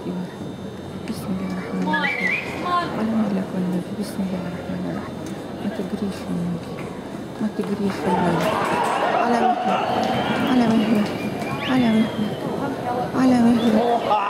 خير. بسم الله الرحمن الرحيم. على مهلك والنبي. بسم الله الرحمن الرحيم. ما تجريش والنبي، ما تجريش والنبي. على مهلك، على مهلك، على مهلك، على مهلك.